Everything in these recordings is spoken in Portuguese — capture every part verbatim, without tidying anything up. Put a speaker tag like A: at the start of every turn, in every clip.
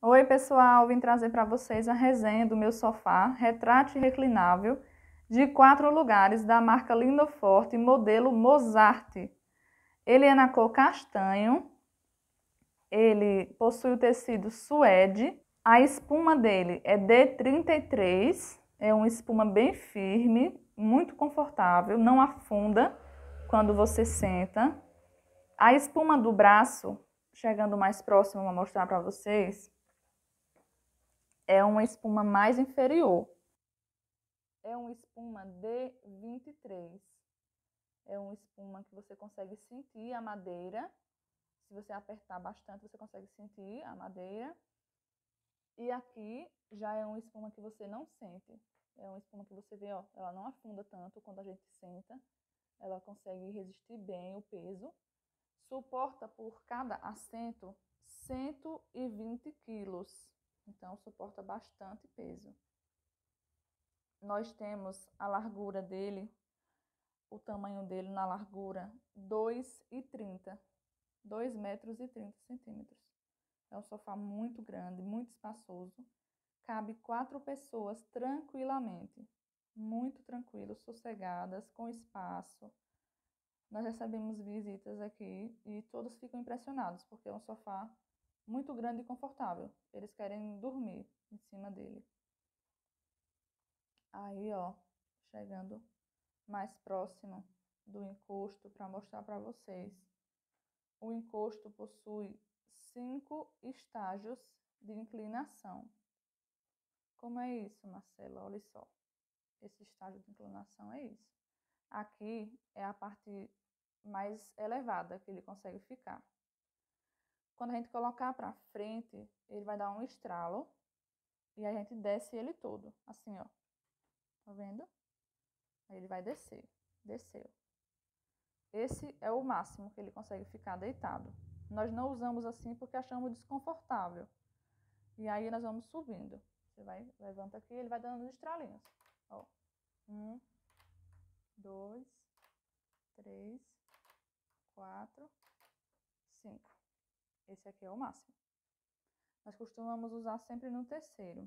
A: Oi, pessoal, vim trazer para vocês a resenha do meu sofá retrátil e reclinável de quatro lugares da marca Lindoforte, modelo Mozart. Ele é na cor castanho, ele possui o tecido suede, a espuma dele é D trinta e três, é uma espuma bem firme, muito confortável, não afunda quando você senta. A espuma do braço, chegando mais próximo, vou mostrar para vocês, é uma espuma mais inferior. É uma espuma D vinte e três. É uma espuma que você consegue sentir a madeira. Se você apertar bastante, você consegue sentir a madeira. E aqui já é uma espuma que você não sente. É uma espuma que você vê, ó, ela não afunda tanto quando a gente senta. Ela consegue resistir bem o peso. Suporta por cada assento cento e vinte quilos. Então, suporta bastante peso. Nós temos a largura dele, o tamanho dele na largura, dois e trinta. dois metros e trinta centímetros. É um sofá muito grande, muito espaçoso. Cabe quatro pessoas tranquilamente. Muito tranquilo, sossegadas, com espaço. Nós recebemos visitas aqui e todos ficam impressionados, porque é um sofá muito grande e confortável. Eles querem dormir em cima dele. Aí, ó, chegando mais próximo do encosto para mostrar para vocês. O encosto possui cinco estágios de inclinação. Como é isso, Marcela? Olha só. Esse estágio de inclinação é isso. Aqui é a parte mais elevada que ele consegue ficar. Quando a gente colocar para frente, ele vai dar um estralo e a gente desce ele todo, assim, ó. Tá vendo? Aí ele vai descer. Desceu. Esse é o máximo que ele consegue ficar deitado. Nós não usamos assim porque achamos desconfortável. E aí nós vamos subindo. Você vai, levanta aqui, ele vai dando os estralinhos. Ó. Um, dois, três, quatro, cinco. Esse aqui é o máximo. Nós costumamos usar sempre no terceiro.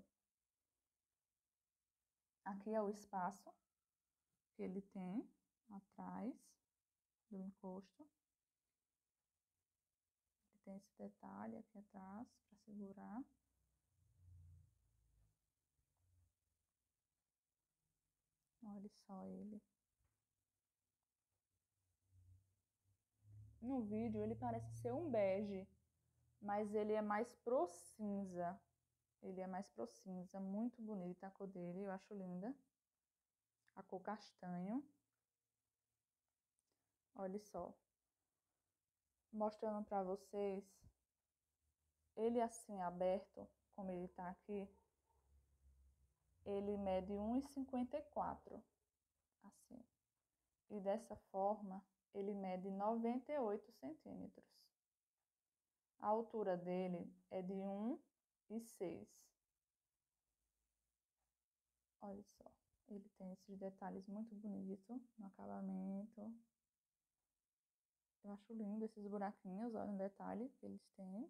A: Aqui é o espaço que ele tem atrás do encosto. Ele tem esse detalhe aqui atrás para segurar. Olha só ele. No vídeo ele parece ser um bege, mas ele é mais pro cinza. Ele é mais pro cinza, muito bonita a cor dele, eu acho linda. A cor castanho. Olha só. Mostrando pra vocês, ele assim aberto, como ele tá aqui, ele mede um e cinquenta e quatro, assim. E dessa forma, ele mede noventa e oito centímetros. A altura dele é de um e seis. Olha só, ele tem esses detalhes muito bonitos no acabamento. Eu acho lindo esses buraquinhos, olha o detalhe que eles têm.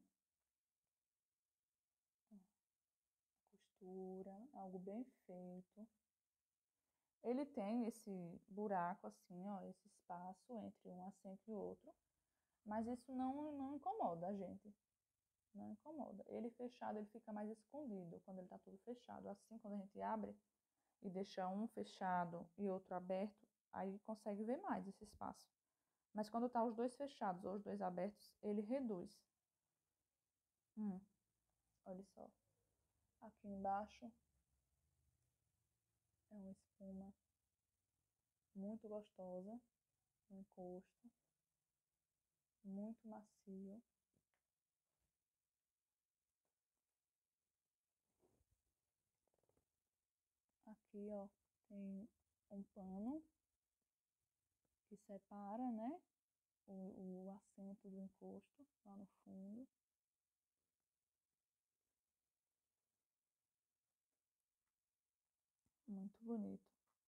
A: Costura, algo bem feito. Ele tem esse buraco assim, ó, esse espaço entre um assento e outro. Mas isso não, não incomoda a gente. Não incomoda. Ele fechado, ele fica mais escondido quando ele tá tudo fechado. Assim, quando a gente abre e deixa um fechado e outro aberto, aí consegue ver mais esse espaço. Mas quando tá os dois fechados ou os dois abertos, ele reduz. Hum, olha só. Aqui embaixo é uma espuma muito gostosa, um encosto, muito macio. Aqui, ó, tem um pano que separa, né, o, o assento do encosto lá no fundo. Muito bonito.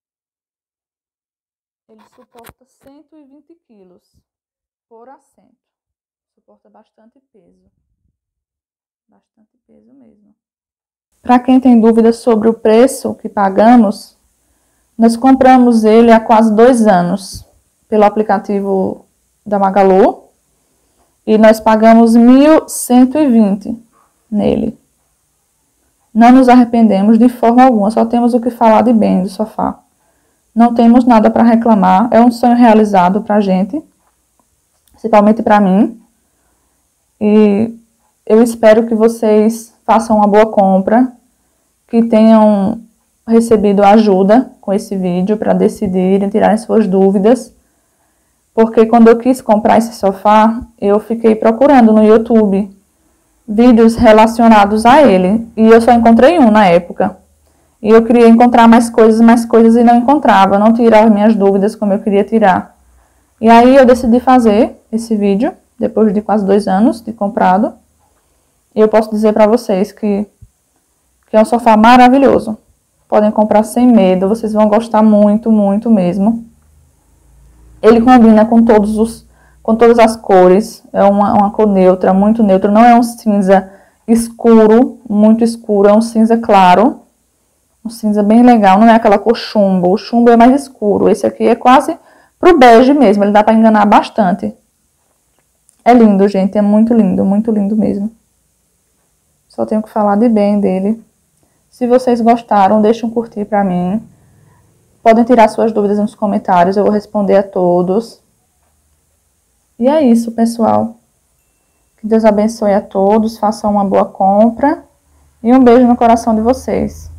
A: Ele suporta cento e vinte quilos por assento. Suporta bastante peso. bastante peso mesmo. Para quem tem dúvidas sobre o preço que pagamos, nós compramos ele há quase dois anos pelo aplicativo da Magalu e nós pagamos mil cento e vinte nele. Não nos arrependemos de forma alguma, só temos o que falar de bem do sofá. Não temos nada para reclamar, é um sonho realizado para a gente, principalmente para mim. E eu espero que vocês façam uma boa compra, que tenham recebido ajuda com esse vídeo para decidirem, tirarem suas dúvidas. Porque quando eu quis comprar esse sofá, eu fiquei procurando no YouTube vídeos relacionados a ele. E eu só encontrei um na época. E eu queria encontrar mais coisas, mais coisas e não encontrava. Não tirava minhas dúvidas como eu queria tirar. E aí eu decidi fazer esse vídeo, depois de quase dois anos de comprado. E eu posso dizer para vocês que, que é um sofá maravilhoso. Podem comprar sem medo, vocês vão gostar muito, muito mesmo. Ele combina com, todos os, com todas as cores, é uma, uma cor neutra, muito neutra, não é um cinza escuro, muito escuro, é um cinza claro, um cinza bem legal, não é aquela cor chumbo, o chumbo é mais escuro, esse aqui é quase pro bege mesmo, ele dá para enganar bastante. É lindo, gente, é muito lindo, muito lindo mesmo. Só tenho que falar de bem dele. Se vocês gostaram, deixem um curtir para mim. Podem tirar suas dúvidas nos comentários, eu vou responder a todos. E é isso, pessoal. Que Deus abençoe a todos, façam uma boa compra. E um beijo no coração de vocês.